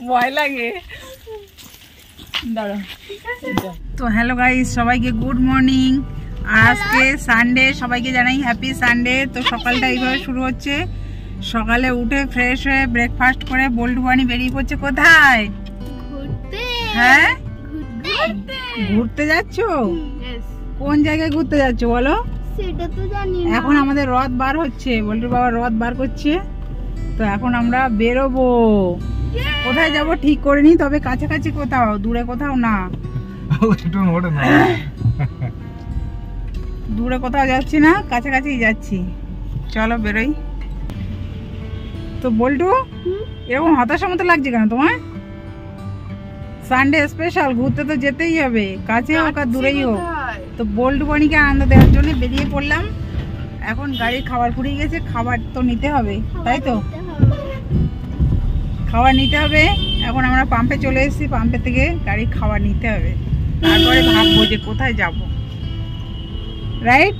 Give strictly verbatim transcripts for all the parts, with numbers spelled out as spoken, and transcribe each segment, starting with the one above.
ভয় লাগে। তো হ্যালো গাইস, সবাইকে গুড মর্নিং। আজকে সানডে, সবাইকে জানাই হ্যাপি সানডে। তো সকালটা এইভাবে শুরু হচ্ছে। সকালে উঠে ফ্রেশ হয়ে ব্রেকফাস্ট করে বল্টু বানি বেরিয়ে পড়ছে কোথায়? হ্যাঁ, ঘুরতে যাচ্ছ? কোন জায়গায় ঘুরতে যাচ্ছ বলো? সেটা তো জানি না। এখন আমাদের রথ বার হচ্ছে, বল্টুর বাবা রথ বার করছে। তো এখন আমরা বেরোবো। কোথায় যাব ঠিক করিনি, তবে কাছাকাছি কোথাও, দূরে কোথাও না। দূরে কোথাও যাচ্ছি না, কাছাকাছি যাচ্ছি। চলো বেরোই। তো বল্টু, এরকম হতাশার মতো লাগছে কেন তোমার? সানডে স্পেশাল, ঘুরতে তো যেতেই হবে, কাছে হোক আর দূরেই হোক। তো বল্টু বানিকে আনন্দ দেওয়ার জন্য বেরিয়ে পড়লাম। এখন গাড়ির খাবার ফুরিয়ে গেছে, খাবার তো নিতে হবে, তাই তো? খাবার নিতে হবে। এখন আমরা পাম্পে চলে এসেছি, পাম্পে থেকে গাড়ির খাবার নিতে হবে, তারপরে ভাববো যে কোথায় যাব। রাইট?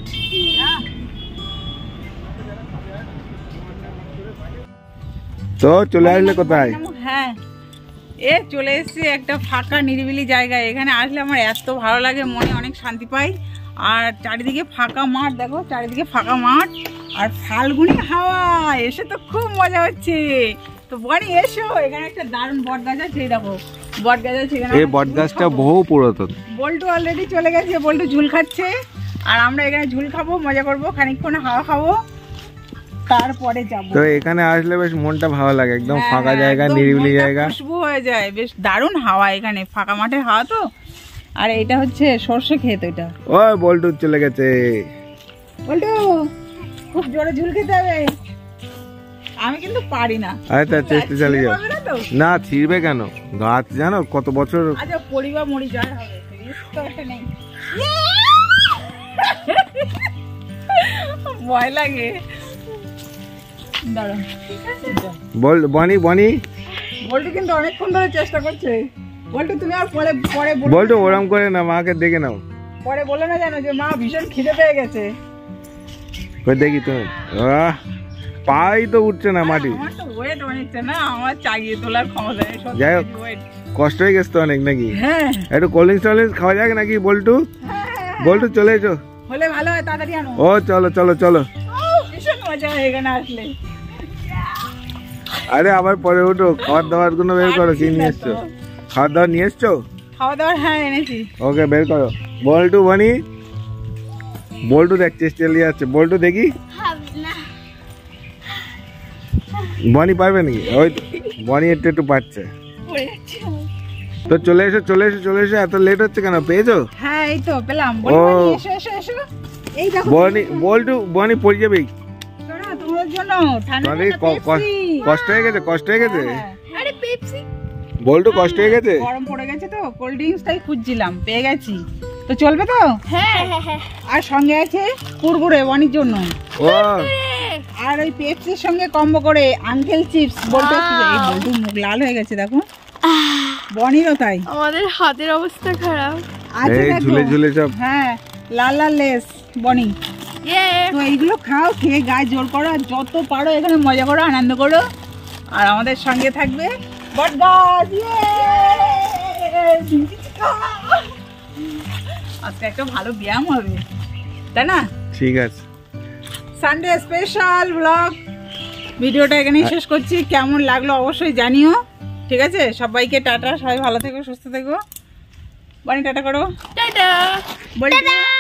তো চলে আসলে কোথায়? হ্যাঁ, এ চলে এসেছি একটা ফাঁকা নিরিবিলি জায়গায়। এখানে আসলে আমার এত ভালো লাগে, মনে অনেক শান্তি পাই। আর চারিদিকে ফাঁকা মাঠ, দেখো চারিদিকে ফাঁকা মাঠ আর ফাল্গুনি হাওয়া, এসে তো খুব মজা হচ্ছে। তো বনি এসো, এখানে একটা দারুণ বট গাছ আছে, দেখো বট গাছ আছে। এই বট গাছটা বহু পুরাতন। বল্টু অলরেডি চলে গেছে, বল্টু ঝুল খাচ্ছে আর আমরা এখানে ঝুল খাবো, মজা করবো, খানিকক্ষণ হাওয়া খাবো, তারপরে যাবো। তো এখানে আসলে বেশ মনটা ভালো লাগে, একদম ফাঁকা জায়গা, নিরিবিলি জায়গা, খুশবু হয়ে যায়, বেশ দারুণ হাওয়া এখানে, ফাঁকা মাঠের হাওয়া তো। আর এটা হচ্ছে সর্ষে ক্ষেত। এটা ওই বল্টু চলে গেছে। বল্টু, খুব জোরে ঝুল খেতে হবে, আমি কিন্তু পারি না। আচ্ছা, চেষ্টা চালিয়ে যাও। না ছিড়বে কেন, গাছ জানো কত বছর। আচ্ছা, পরিবার মরি যায় হবে, রিস্ক তো একটা নেই। ভয় লাগে। দাঁড়াও, বল বনি বনি। বল্টু কিন্তু অনেকক্ষণ ধরে চেষ্টা করছে। বল্টু তুমি আর পরে পরে বল্টু ওরম করে না, মাকে দেখে নাও। পরে বলে না জানো যে মা ভীষণ খিদে পেয়ে গেছে। কই দেখি তুমি, আহ পাই তো উঠছে না মাটি। আমার তো ওয়েট অনেকটা না, আমার চাগিয়ে তোলার ক্ষমতা নেই। যাই হোক, কষ্ট হয়ে গেছে তো অনেক নাকি? হ্যাঁ, একটু কোল্ড ড্রিঙ্কস টোল্ড ড্রিঙ্কস খাওয়া যাক নাকি বল্টু? বল্টু চলে এসো। হলে ভালো হয়, তাড়াতাড়ি আনো। ও চলো চলো চলো। ভীষণ মজা হয় এখানে আসলে। আরে আবার পরে উঠো, খাবার দাবার গুলো বের করো। কি নিয়ে এসছো? খাবার দাবার নিয়ে এসছো? খাওয়া দাওয়ার হ্যাঁ এনেছি। ওকে বের করো। বল্টু বনি, বল্টু দেখ চেষ্টা চালিয়ে যাচ্ছে। বল্টু দেখি, বনি পারবে নাকি? ওই বনি একটু একটু পারছে। তো চলে এসো চলে এসো চলে এসো। এত লেট হচ্ছে কেন, পেয়েছো? হ্যাঁ এই তো পেলাম। ও এসো এসো এসো। এই দেখো বনি, বল্টু বনি পড়ে যাবে। শোনো, তোমার জন্য ঠান্ডা কষ্ট হয়ে গেছে, কষ্ট হয়ে গেছে। আরে পেপসি। বল্টু কষ্ট হয়ে গেছে, গরম পড়ে গেছে তো, কোল্ড ড্রিঙ্কসটাই খুঁজছিলাম, পেয়ে গেছি। তো চলবে তো? হ্যাঁ হ্যাঁ। আর সঙ্গে আছে কুরকুরে বনির জন্য। ও আর ওই পেপসির সঙ্গে কম্বো করে আঙ্কেল চিপস। বলতে এই বল্টু মুখ লাল হয়ে গেছে দেখো, বনিরও তাই। আমাদের হাতের অবস্থা খারাপ। আছে এই ঝুলে ঝুলে সব। হ্যাঁ, লাল লাল লেস বনি। তো এইগুলো খাও, খেয়ে গায়ে জোর করো, আর যত পারো এখানে মজা করো, আনন্দ করো। আর আমাদের সঙ্গে থাকবে বট গাছ। আজকে একটা ভালো ব্যায়াম হবে, তাই না? ঠিক আছে। সানডে স্পেশাল ব্লগ ভিডিওটা এখানেই শেষ করছি। কেমন লাগলো অবশ্যই জানিও। ঠিক আছে, সবাইকে টাটা, সবাই ভালো থেকো, সুস্থ থেকো। বানি টাটা করো। টাটা। বলি